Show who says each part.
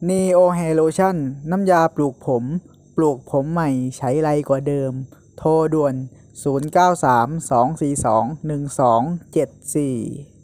Speaker 1: Neo Hair Lotion น้ำยาปลูกผมใหม่ใช้ไรกว่าเดิม โทรด่วน 0932421274